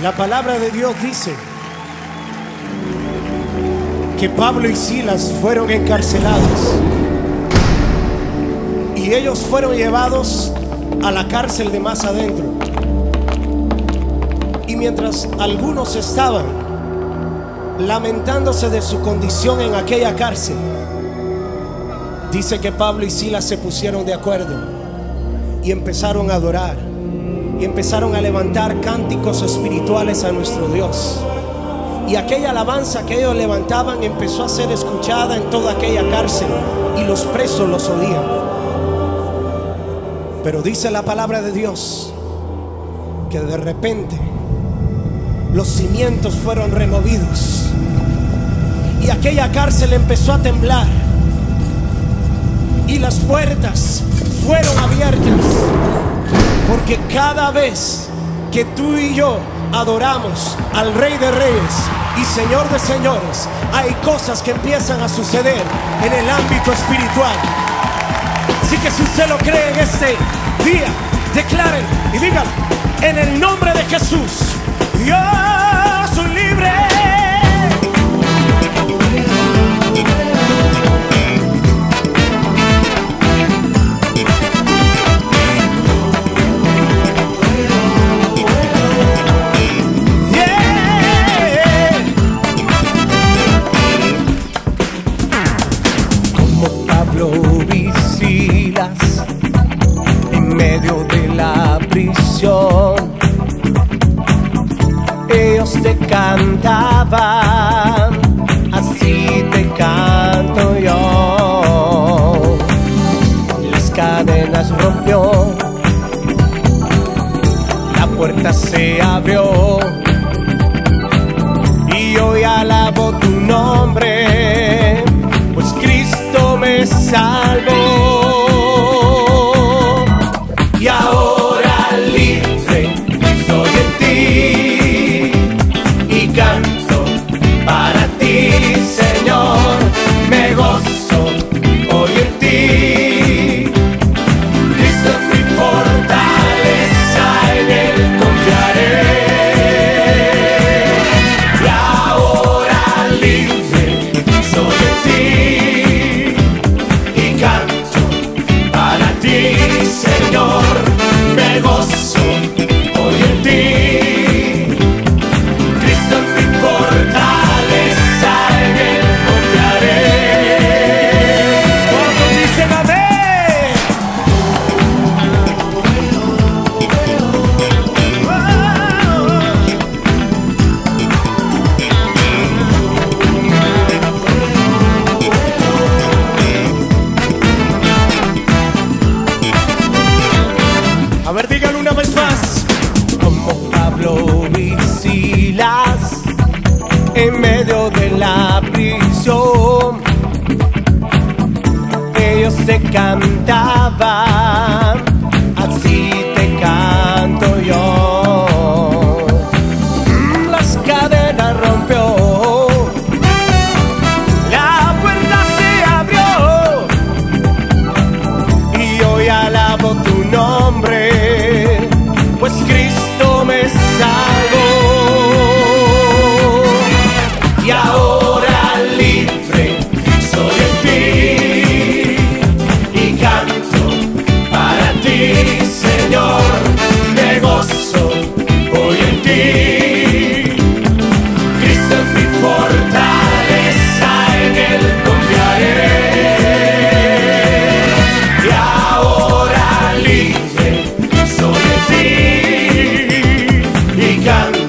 La palabra de Dios dice que Pablo y Silas fueron encarcelados y ellos fueron llevados a la cárcel de más adentro. Y mientras algunos estaban lamentándose de su condición en aquella cárcel, dice que Pablo y Silas se pusieron de acuerdo y empezaron a adorar y empezaron a levantar cánticos espirituales a nuestro Dios. Y aquella alabanza que ellos levantaban empezó a ser escuchada en toda aquella cárcel y los presos los oían. Pero dice la palabra de Dios que de repente los cimientos fueron removidos y aquella cárcel empezó a temblar y las puertas fueron abiertas, porque cada vez que tú y yo adoramos al Rey de Reyes y Señor de Señores, hay cosas que empiezan a suceder en el ámbito espiritual. Así que si usted lo cree en este día, declaren y díganlo: en el nombre de Jesús, yo soy libre. Ellos te cantaban, así te canto yo. Las cadenas rompió, la puerta se abrió y hoy alabo tu nombre, pues Cristo me salvó. Y ahora libre soy en ti y canto para ti, Señor. Me gozo hoy en ti. Cristo es mi fortaleza, en Él confiaré. Y ahora libre soy en ti y canto para ti, Señor. Me gozo hoy en ti. Cristo es mi fortaleza, en Él confiaré. Todos dicen amén. A ver, díganlo una vez más. Como Pablo y Silas en medio de la prisión, ellos te cantaban, así te canto yo. Las cadenas rompió, la puerta se abrió y hoy alabo tu nombre, pues Cristo me salvó. Y ahora libre soy en ti y canto para ti, Señor. Me gozo hoy en ti. Cristo es mi fortaleza, en Él confiaré. Y ahora libre soy en ti y canto